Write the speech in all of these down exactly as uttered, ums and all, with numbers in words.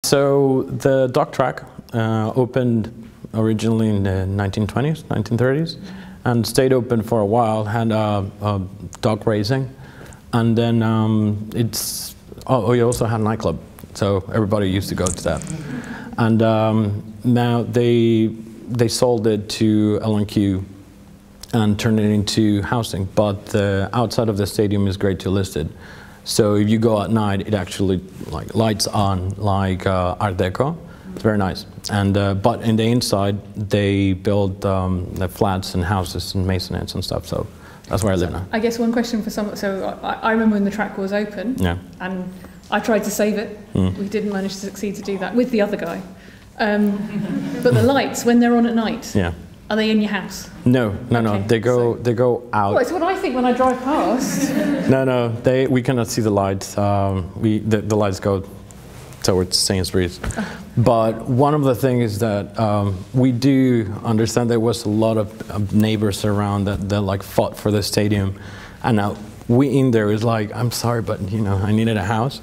So the dog track uh, opened originally in the nineteen twenties, nineteen thirties, and stayed open for a while, had uh, uh, dog racing, and then um, it's, oh, we also had a nightclub, so everybody used to go to that. And um, now they, they sold it to L and Q and turned it into housing, but the outside of the stadium is grade two listed. So if you go at night, it actually like lights on like uh, Art Deco. It's very nice. And uh, but in the inside, they build um, the flats and houses and masonettes and stuff. So that's where I live now. I guess one question for some. So I, I remember when the track was open. Yeah. And I tried to save it. Mm. We didn't manage to succeed to do that with the other guy. Um, but the lights, when they're on at night. Yeah. Are they in your house? No, no, okay, no. They go, so, they go out. Well, it's what I think when I drive past. No, no. They, we cannot see the lights. Um, we, the, the lights go towards Sainsbury's. Oh. But one of the things is that um, we do understand there was a lot of uh, neighbors around that, that like fought for the stadium, and now we in there is like, I'm sorry, but you know, I needed a house.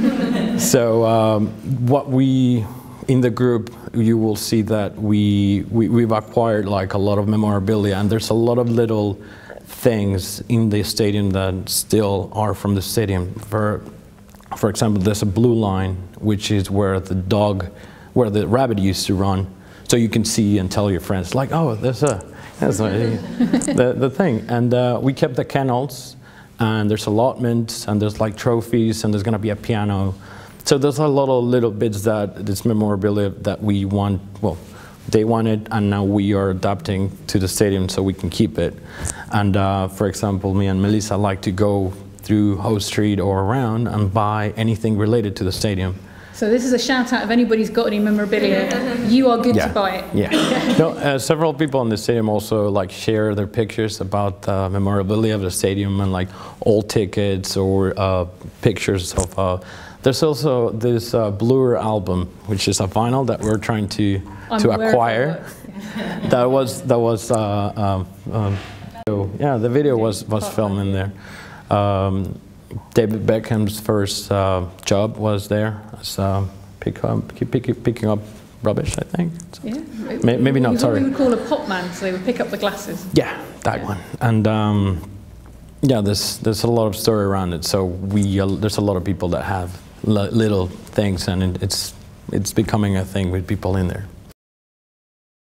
So um, what we. In the group, you will see that we, we, we've acquired like a lot of memorabilia, and there's a lot of little things in the stadium that still are from the stadium. For, for example, there's a blue line, which is where the dog, where the rabbit used to run. So you can see and tell your friends, like, oh, there's a, there's a the, the thing. And uh, we kept the kennels, and there's allotments, and there's like trophies, and there's gonna be a piano. So there's a lot of little bits that this memorabilia that we want, well, they wanted, and now we are adapting to the stadium so we can keep it. And uh, for example, me and Melissa like to go through Hoe Street or around and buy anything related to the stadium. So this is a shout out if anybody's got any memorabilia, you are good yeah. to buy it. Yeah. No, uh, several people in the stadium also like share their pictures about uh, memorabilia of the stadium and like old tickets or uh, pictures of. Uh, There's also this uh, Blur album, which is a vinyl that we're trying to I'm to acquire. Yeah. that was that was uh, um, um, so, yeah. The video was was filmed in there. Um, David Beckham's first uh, job was there as uh, pick up, pick, picking up rubbish, I think. So yeah. may, maybe not. Sorry. What we would call a pop man, so they would pick up the glasses. Yeah, that yeah. one. And. Um, yeah, there's there's a lot of story around it. So we uh, there's a lot of people that have little things, and it, it's it's becoming a thing with people in there.